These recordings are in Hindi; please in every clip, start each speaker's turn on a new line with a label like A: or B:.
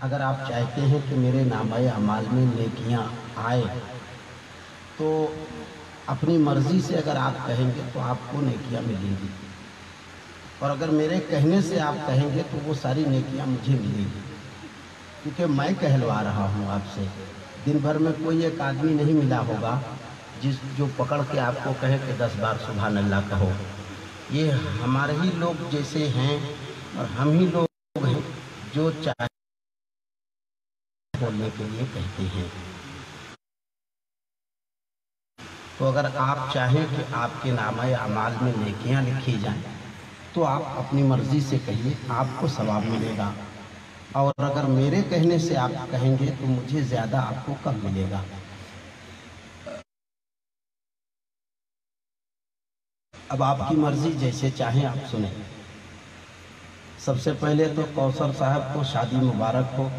A: अगर आप चाहते हैं कि मेरे नामाए अमाल में नेकियां आए तो अपनी मर्ज़ी से अगर आप कहेंगे तो आपको नेकियां मिलेंगी, और अगर मेरे कहने से आप कहेंगे तो वो सारी नेकियां मुझे मिलेंगी, क्योंकि मैं कहलवा रहा हूँ आपसे। दिन भर में कोई एक आदमी नहीं मिला होगा जो पकड़ के आपको कहे कि 10 बार सुभान अल्लाह कहो। ये हमारे ही लोग जैसे हैं और हम ही लोग हैं जो चाहे बोलने के लिए कहते हैं। तो अगर आप चाहें कि आपके नामाए अमाल में नेकियां लिखी जाएं तो आप अपनी मर्ज़ी से कहिए, आपको सवाब मिलेगा। और अगर मेरे कहने से आप कहेंगे तो मुझे ज़्यादा आपको कम मिलेगा। अब आपकी मर्ज़ी, जैसे चाहें आप सुने। सबसे पहले तो कौसर साहब को शादी मुबारक हो,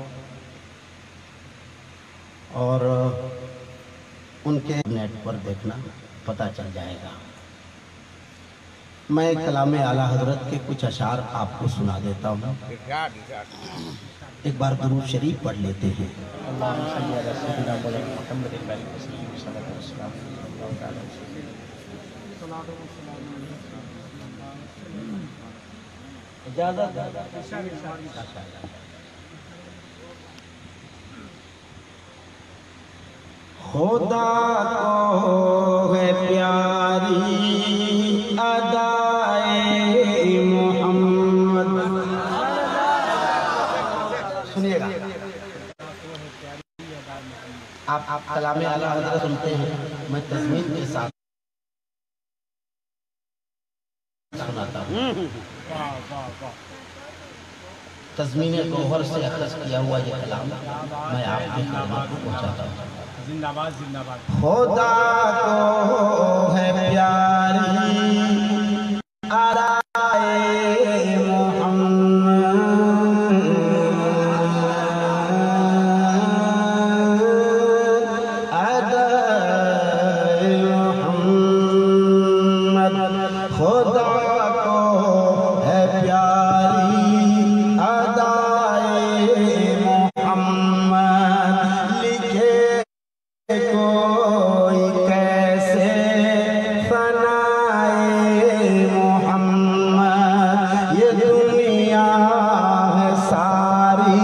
A: और उनके नेट पर देखना पता चल जाएगा। मैं कलाम आला हज़रत के कुछ अशार आपको सुना देता हूँ। एक बार दुरूद शरीफ पढ़ लेते हैं। खुदा को है प्यारी अदाए मोहम्मद। सुनिएगा, आप कलाम आला हज़रत सुनते हैं, मैं तज़मीन के साथ सुनाता हूँ। तज़मीन गौहर से अखज़ किया हुआ ये कलाम मैं आपके खिदमत को पहुँचाता हूँ।
B: जिंदाबाद जिंदाबाद।
A: खुदा को है प्यारी अदाए मोहम्मद, अदाए मोहम्मद। खुदा को है प्यारी अदाए मोहम्मद, लिखे कोई कैसे फनाए मोहम्मद। ये दुनिया है सारी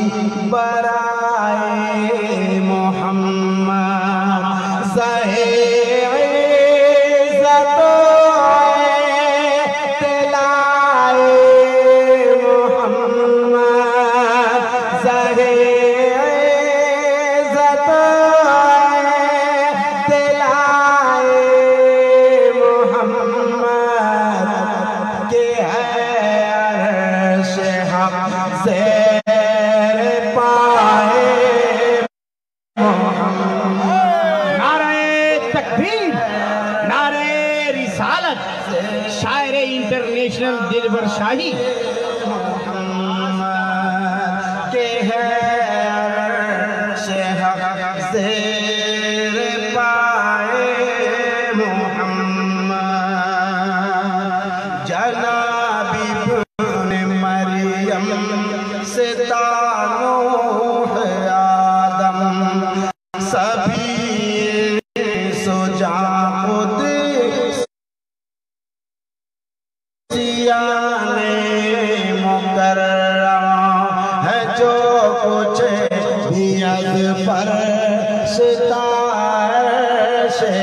A: बराए मोहम्मद। सहे तिलाए मोहम्मद, सहे
B: शायर इंटरनेशनल दिलबर शाही
A: के है शेर पाए मोहम्मद। जनाबी इब्ने मरियम से ताल्लुक़ है आदम, सभी सोजा खुद मुकर्रमा है जो कुछ भी अज़ पर सितार से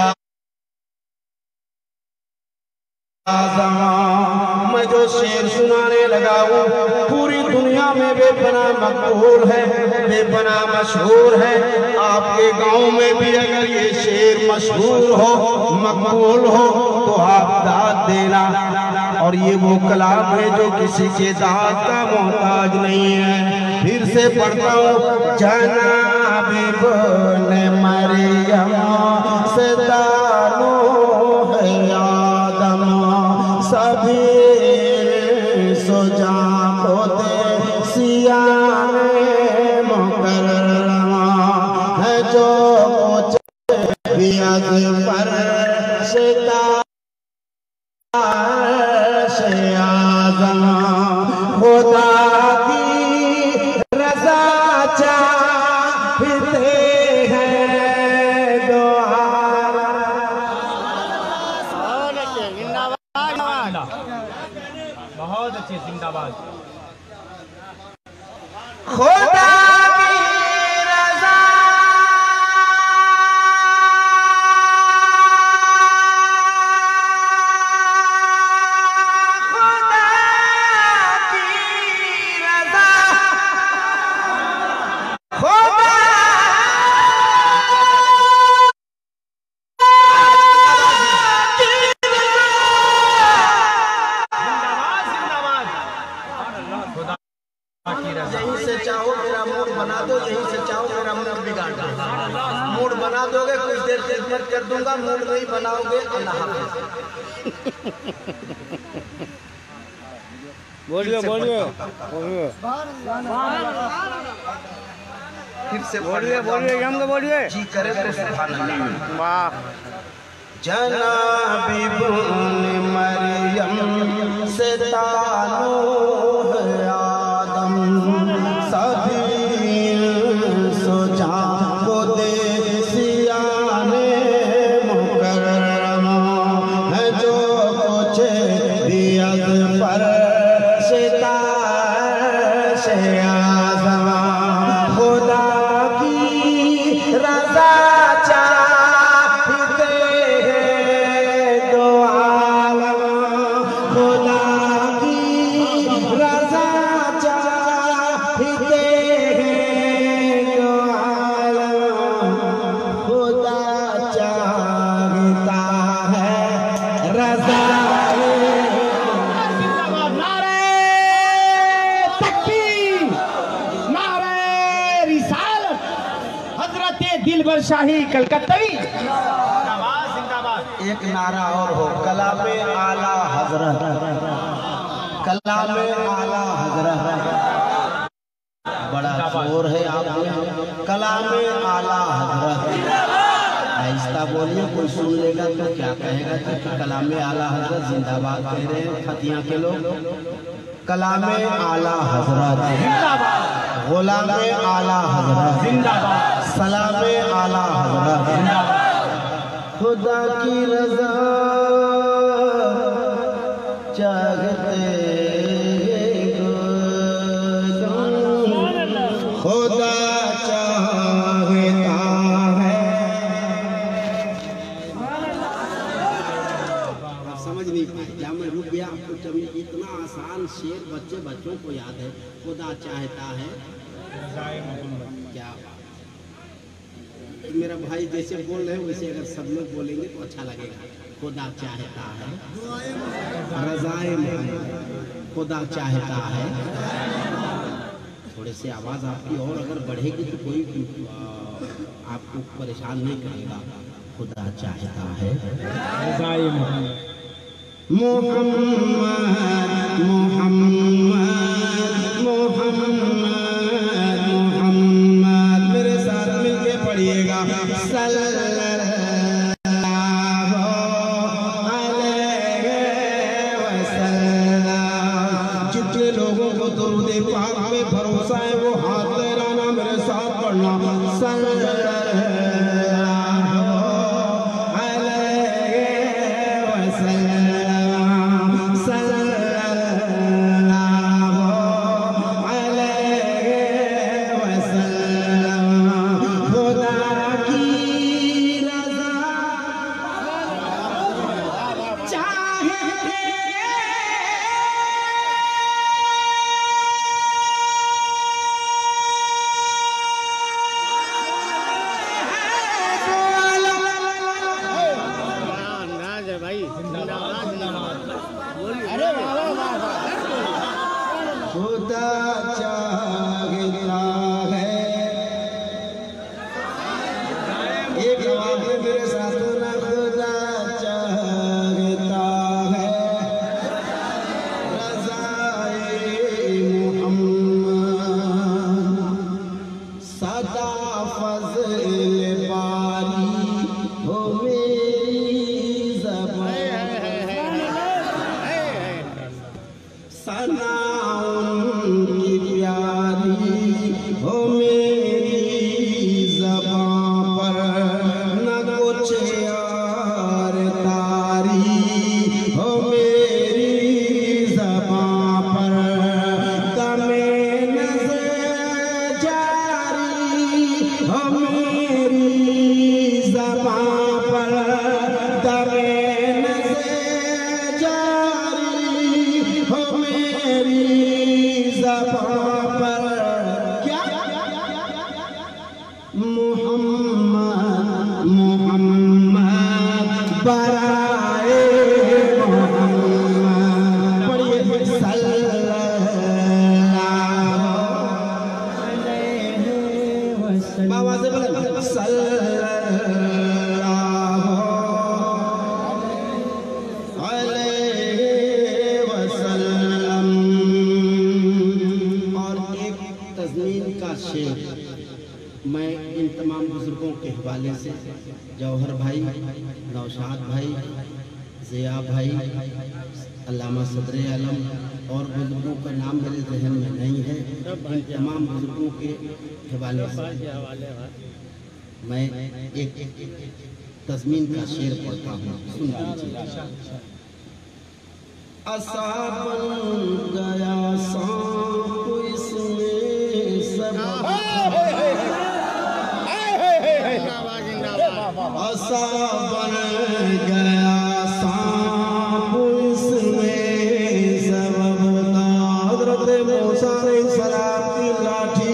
A: आज़मा। मैं जो शेर सुनाने लगा हूँ पूरी दुनिया में बेपनाह मकबूल है, बेपनाह मशहूर है। आपके गांव में भी अगर ये शेर मशहूर हो, मकबूल हो तो आप दाद देना। और ये वो कलाम है जो किसी के दाद का मोहताज नहीं है। फिर से पढ़ता हूँ। जनाब इब्ने मरियम से ताल्लुक़ है आदम, सभी सोजा खुदे सियाने मुकर्रमा है जो कुछ भी अज़ पर सितार से आज़मा। खुदा की रज़ा
B: बहुत अच्छे, जिंदाबाद।
A: खुदा की रज़ा यहीं से चाहो मेरा मूड बना दो, यहीं से चाहो मेरा मूड बिगाड़ दो। मूड बना दोगे कुछ देर खिदमत कर दूंगा, मूड नहीं बनाओगे अल्लाह हाफ़िज़।
C: बोलिए बोलिए बोलिए
A: फिर से
C: बोलिए बोलिए हम तो बोलिए
A: जी करे तो सुभान अल्लाह।
C: वाह।
A: जनाब इब्न मरियम से ताल्लुक़ आदम सभी सोचा को दे सियाने मुकर्रमा है जो कुछ दियत पर सिता से आज़मा खुदा की रज़ा चाहते हैं दो आलम खुदा की रज़ा चाहते हैं दो आलम खुदा चाहता है रज़ा।
B: नारे तकबीर, नारे रिसालत, हजरत दिलबर शाही कलकत्तवी, जिंदाबाद जिंदाबाद।
A: एक नारा और हो, कलामे आला हजरत, कलामे आला हजरत। बड़ा जोर है आप में, कलामे आला हजरत। आहिस्ता बोलिए, कोई सुन लेगा तो क्या कहेगा कि कलामे आला हजरत जिंदाबाद कह रहे हैं खतिया के लोग। कलामे आला हजरत
B: जिंदाबाद,
A: गुलामे आला हजरत
B: जिंदाबाद,
A: सलामे आला हजरत।
B: जिंदाबाद।
A: खुदा की रज़ा चाहते खुदा चाहता है। समझ नहीं पाए क्या मैं रुक गया आपको जब इतना आसान शेर बच्चों को याद है। खुदा चाहता है क्या मेरा भाई जैसे बोल रहे हैं वैसे अगर सब लोग बोलेंगे तो अच्छा लगेगा। खुदा चाहता है रज़ाए मोहम्मद, खुदा चाहता है। थोड़े से आवाज़ आपकी और अगर बढ़ेगी तो कोई आपको परेशान नहीं करेगा। खुदा चाहता है
B: रज़ाए मोहम्मद,
A: मोहम्मद मोहम्मद मोहम्मद मोहम्मद। मेरे साथ मिलके पढ़िएगा सल्लल्लाहु अलैहि वसल्लम। जितने लोगों को दुरूद पाक पे भरोसा है वो हाथ लहराना, मेरे साथ पढ़ना सल्लल्लाहु खुदा चाहता है। एक जवाब है मेरे साथ ना, खुदा चाहता है रज़ाए मोहम्मद। सदा फज़ल बारी हो मेरी ज़बान, सना उनकी तमाम बुजुर्गों के हवाले से जौहर भाई, नौशाद भाई, ज़िया भाई, अल्लामा सदर आलम और बुजुर्गों का नाम मेरे जहन में नहीं है। इन तमाम बुजुर्गों के हवाले से मैं एक तज़मीन का शेर पढ़ता हूँ, सुन लीजिए। असा बन गया सांप इसमें सब, असा बन गया सांप इसमें सबब था। हज़रत मूसा अलैहिस्सलाम की लाठी,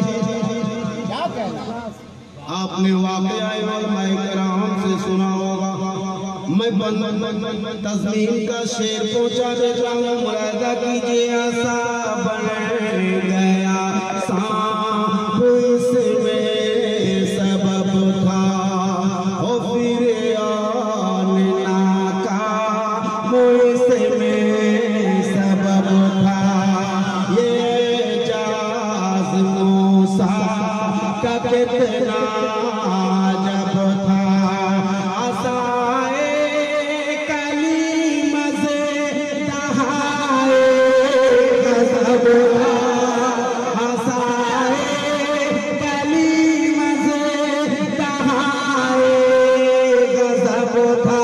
A: आपने वाक़या उलमाए किराम से सुना होगा। मैं तज़मीन का शेर पहुँचा देता हूँ, मुलाहिज़ा कीजिए। ऐसा बन गया सांप इसमें सबब था, ओ फिर नाकाम इसमें सबब था। ये जाज़ मूसा का कितना जब था, आसाए कलीम से दहाए गज़ब था, आसाए कलीम से दहाए गज़ब था।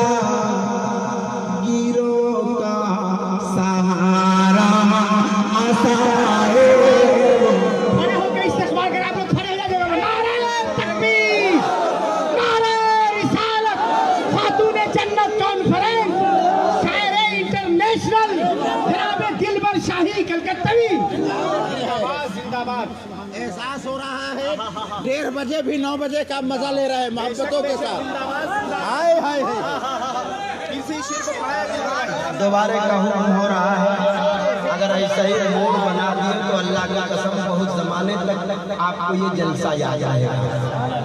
A: गिरों का सहारा आसाए,
B: खड़े होकर इस्तेमाल कर, आप लोग खड़े हो जाइए। नारे तकबीर, नारे रिसालत, खातून जन्नत कॉन्फ्रेंस, शायर इंटरनेशनल जनाब दिलबर शाही कलकत्तवी जिंदाबाद।
D: एहसास हो रहा है 1:30 बजे भी 9 बजे का मजा ले रहे हैं मोहब्बतों के साथ। हाय हाय
B: इसी शेर को पढ़ाया
A: दोबारा का हुक्म हो रहा है। अगर ऐसा ही मूड बना दिए तो अल्लाह की कसम बहुत ज़माने तक आपको ये जलसा याद आएगा।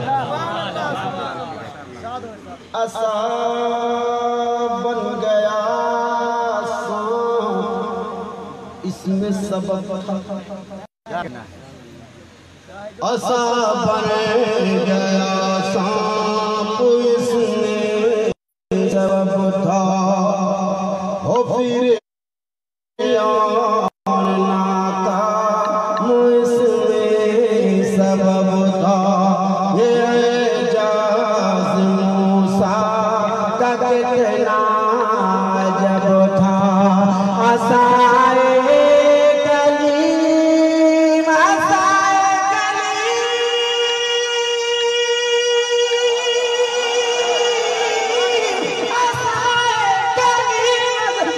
A: असा बन गया सांप इसमें सबब था, असा बन गया सांप इसमें सबब था, हो फिर नाकाम इसमें सबब था। ये जाज़ मूसा का कितना जब था, आसाए कलीम, आसाए कलीम, आसाए कलीम